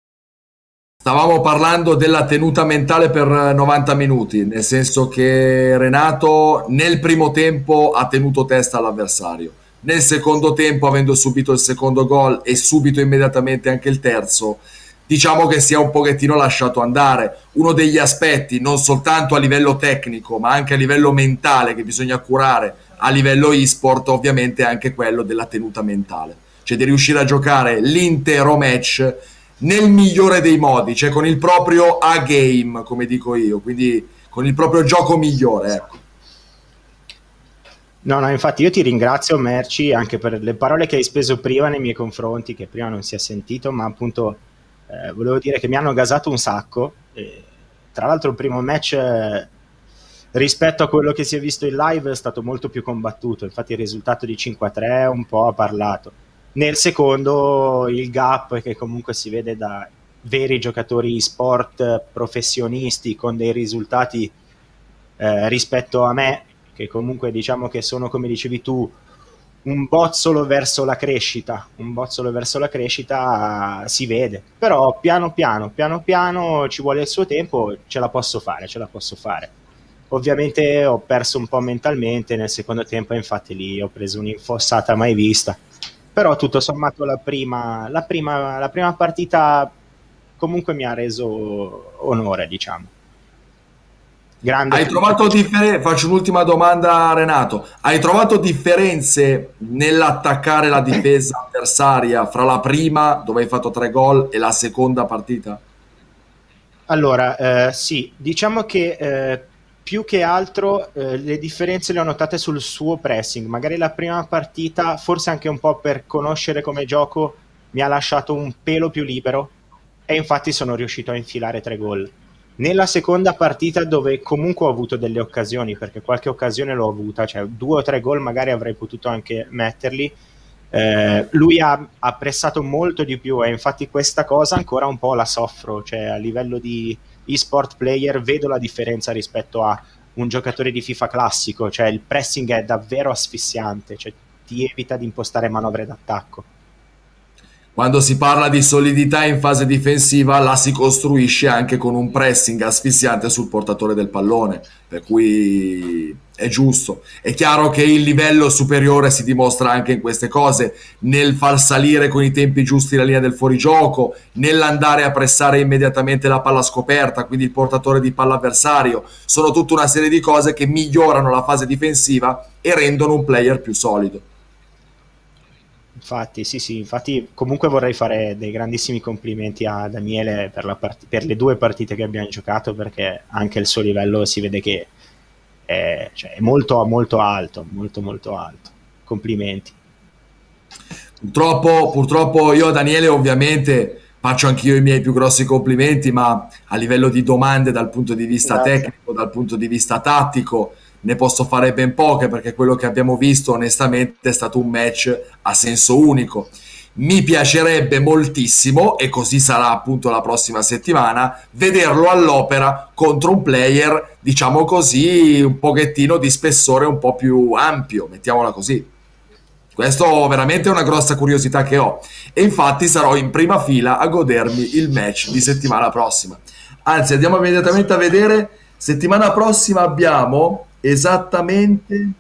Stavamo parlando della tenuta mentale per 90 minuti, nel senso che Renato nel primo tempo ha tenuto testa all'avversario. Nel secondo tempo, avendo subito il secondo gol e subito immediatamente anche il terzo, diciamo che si è un pochettino lasciato andare. Uno degli aspetti, non soltanto a livello tecnico, ma anche a livello mentale, che bisogna curare a livello e-sport, ovviamente anche quello della tenuta mentale. Cioè di riuscire a giocare l'intero match nel migliore dei modi, cioè con il proprio A-game, come dico io, quindi con il proprio gioco migliore, ecco. No, infatti io ti ringrazio, Merci, anche per le parole che hai speso prima nei miei confronti, che prima non si è sentito, ma appunto volevo dire che mi hanno gasato un sacco. E, tra l'altro il primo match rispetto a quello che si è visto in live è stato molto più combattuto, infatti il risultato di 5-3 un po' ha parlato. Nel secondo il gap che comunque si vede da veri giocatori sport professionisti con dei risultati rispetto a me, che comunque diciamo che sono, come dicevi tu, un bozzolo verso la crescita, si vede, però piano piano ci vuole il suo tempo, ce la posso fare. Ovviamente ho perso un po' mentalmente nel secondo tempo, infatti lì ho preso un'infossata mai vista, però tutto sommato la prima partita comunque mi ha reso onore, diciamo. Grande. Hai trovato differenze? Faccio un'ultima domanda a Renato. Hai trovato differenze nell'attaccare la difesa avversaria fra la prima, dove hai fatto 3 gol, e la seconda partita? Allora, sì, diciamo che più che altro le differenze le ho notate sul suo pressing. Magari la prima partita, forse anche un po' per conoscere come gioco, mi ha lasciato un pelo più libero e infatti sono riuscito a infilare 3 gol. Nella seconda partita, dove comunque ho avuto delle occasioni, perché qualche occasione l'ho avuta, cioè 2 o 3 gol magari avrei potuto anche metterli, lui ha pressato molto di più e infatti questa cosa ancora un po' la soffro, cioè a livello di e-sport player vedo la differenza rispetto a un giocatore di FIFA classico, cioè il pressing è davvero asfissiante, cioè ti evita di impostare manovre d'attacco. Quando si parla di solidità in fase difensiva la si costruisce anche con un pressing asfissiante sul portatore del pallone, per cui è giusto. È chiaro che il livello superiore si dimostra anche in queste cose, nel far salire con i tempi giusti la linea del fuorigioco, nell'andare a pressare immediatamente la palla scoperta, quindi il portatore di palla avversario. Sono tutta una serie di cose che migliorano la fase difensiva e rendono un player più solido. Infatti, sì, infatti comunque vorrei fare dei grandissimi complimenti a Daniele per le 2 partite che abbiamo giocato, perché anche il suo livello si vede che è molto alto, molto alto. Complimenti. Purtroppo io a Daniele ovviamente faccio anch'io i miei più grossi complimenti, ma a livello di domande dal punto di vista tecnico, dal punto di vista tattico, ne posso fare ben poche, perché quello che abbiamo visto onestamente è stato un match a senso unico. Mi piacerebbe moltissimo, e così sarà appunto la prossima settimana, vederlo all'opera contro un player, diciamo così, un pochettino di spessore un po' più ampio, mettiamola così. Questo veramente è una grossa curiosità che ho, e infatti sarò in prima fila a godermi il match di settimana prossima. Anzi, andiamo immediatamente a vedere. Settimana prossima abbiamo esattamente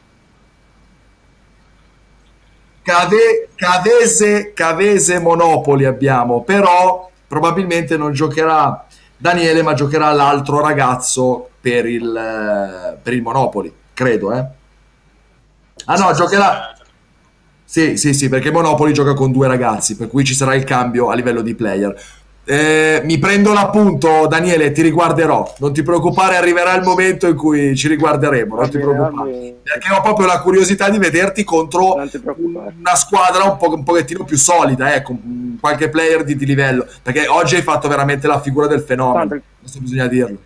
Cavese Monopoli abbiamo, però probabilmente non giocherà Daniele, ma giocherà l'altro ragazzo per il Monopoli, credo, Ah no, giocherà... Sì, perché Monopoli gioca con 2 ragazzi, per cui ci sarà il cambio a livello di player. Mi prendo l'appunto, Daniele, ti riguarderò, non ti preoccupare, arriverà il momento in cui ci riguarderemo, non ti preoccupare, perché ho proprio la curiosità di vederti contro una squadra un pochettino più solida, con qualche player di livello, perché oggi hai fatto veramente la figura del fenomeno, questo bisogna dirlo.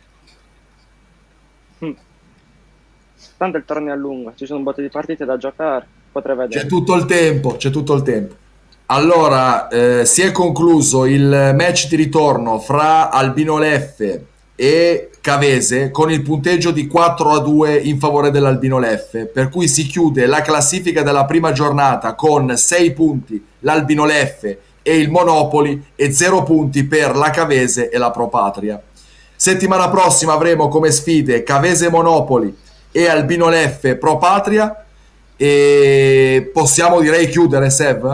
Tanto il torneo è lungo, ci sono un botto di partite da giocare, potrei vedere. C'è tutto il tempo. Allora, si è concluso il match di ritorno fra Albino Leffe e Cavese con il punteggio di 4-2 in favore dell'Albino Leffe, per cui si chiude la classifica della prima giornata con 6 punti l'Albino Leffe e il Monopoli e 0 punti per la Cavese e la Pro Patria. Settimana prossima avremo come sfide Cavese Monopoli e Albino Leffe Pro Patria, e possiamo direi chiudere, Sev?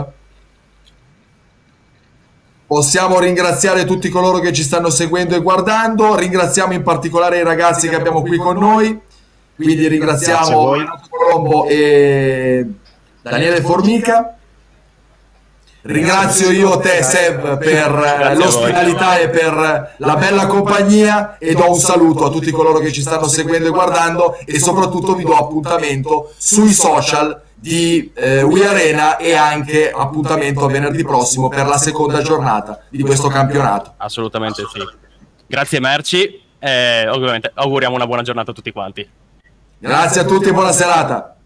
Possiamo ringraziare tutti coloro che ci stanno seguendo e guardando, ringraziamo in particolare i ragazzi che abbiamo qui con noi, quindi ringraziamo Renato Colombo e Daniele Formica. Ringrazio io te, Seb, per l'ospitalità e per la bella compagnia, e do un saluto a tutti coloro che ci stanno seguendo e guardando, e soprattutto vi do appuntamento sui social di We Arena, e anche appuntamento a venerdì prossimo per la seconda giornata di questo campionato. Assolutamente sì. Grazie Merci, ovviamente auguriamo una buona giornata a tutti quanti. Grazie a tutti e buona serata.